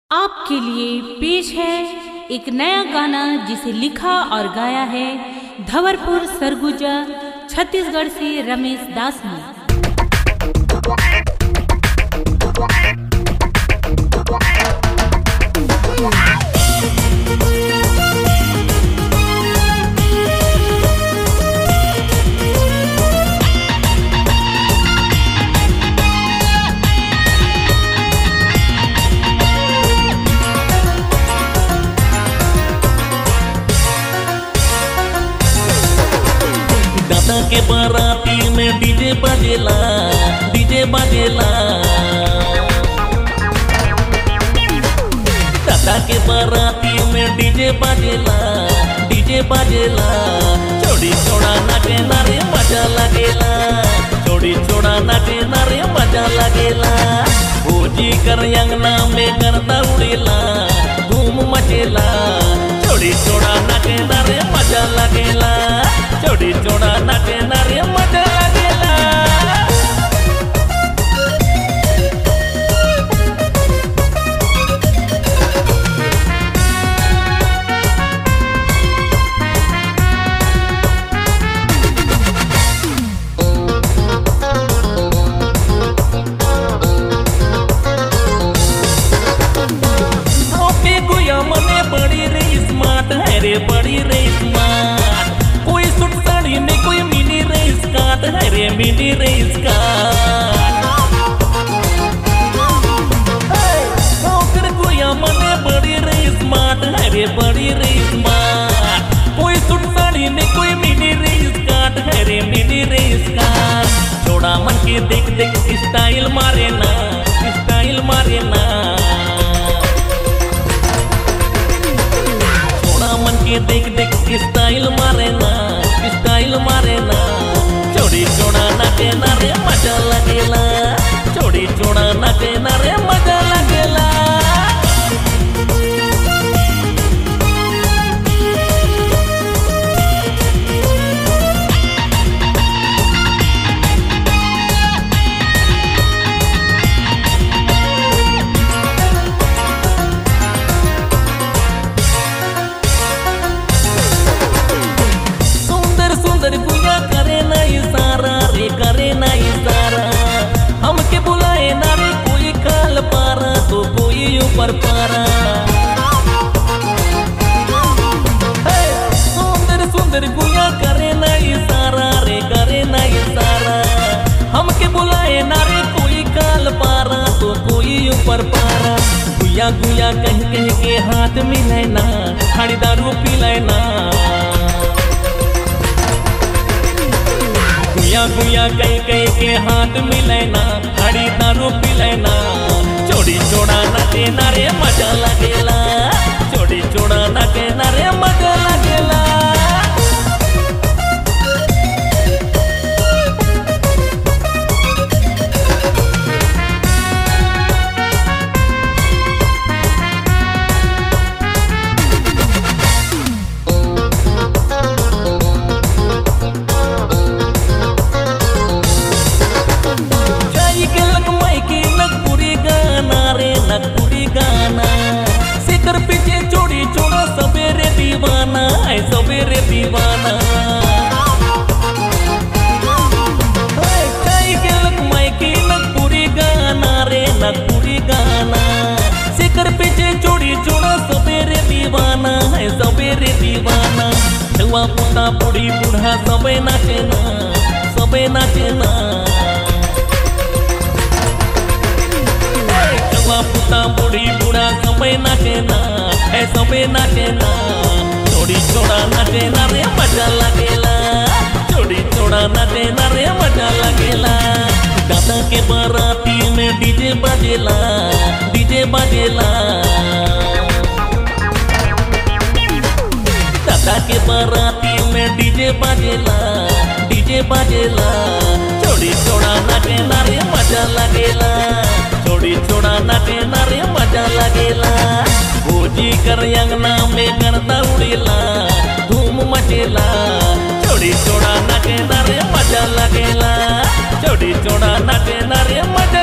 आपके लिए पेश है एक नया गाना जिसे लिखा और गाया है धवरपुर सरगुजा छत्तीसगढ़ से रमेश दास ने। के बाराती में डीजे बजेला दादा के बाराती में डीजे बजेला छोड़ी छोड़ा नाचे नारे मजा लगेला छोड़ी छोड़ा नाचे नारे मजा लगेला भोजी कर अंगना में करता उड़ेला धूम मचेला छोड़ी छोड़ा नाचे नारे मजा लगेला छोड़ी छोड़ा नाचे नारे मजा लगेला। मने बड़ी रे स्मार्ट है रे बड़ी रे स्मार्ट कोई सूट साड़ी में कोई मिनी रे स्कर्ट है रे मिनी रे स्कर्ट मने बड़ी रे स्मार्ट है रे बड़ी रे स्मार्ट कोई सूट साड़ी में कोई मिनी रे स्कर्ट है रे मिनी रे स्कर्ट छोड़ा मन के देख देख स्टाइल मारे ना के देख देख स्टाइल मारे ना छोड़ी छोड़ा नाचे नारे मजा लगेला छोड़ी छोड़ा नाचे नारे मजा लगेला। करे ना इशारा हमके बुलाए ना रे कोई काल पारा तो कोई ऊपर पारा सुंदर सुंदर गुया करे ना इशारा रे करे ना इशारा हमके बुलाए ना रे कोई काल पारा तो कोई ऊपर पारा गुया गुया कह कह के हाथ मिलाए ना खाड़ी दारू पिलाए ना गुया कई कई के हाथ मिलेना हरी दारू पिलेना छोड़ी छोड़ा नाचे नारे मजा लगेला छोड़ी छोड़ा नाचे नारे मजा लगेला। सिकर पीछे छोड़ी छोड़ा सवेरे दीवाना है सवेरे दीवाना नगपुरी गाना रे नगपुरी गाना सिकर पीछे छोड़ी छोड़ा सवेरे दीवाना है सवेरे दीवाना छुआ पुता बूढ़ी बूढ़ा सबे नाचेना पुता बूढ़ी बूढ़ा सबे नाचेना छोड़ी छोड़ा नाचे ना रे मजा लगेला छोड़ी छोड़ा नाचे ना रे मजा लगेला। दादा के बाराती में डीजे बजेला दादा के बाराती में डीजे बजेला छोड़ी छोड़ा नाचे ना रे मजा लगेला छोड़ी छोड़ा नाचे नारे मजा लगेला भोजी कर अंगना में करता उड़ेला धूम मचेला छोड़ी छोड़ा नाचे नारे मजा लगेला छोड़ी छोड़ा नाचे नारे मजा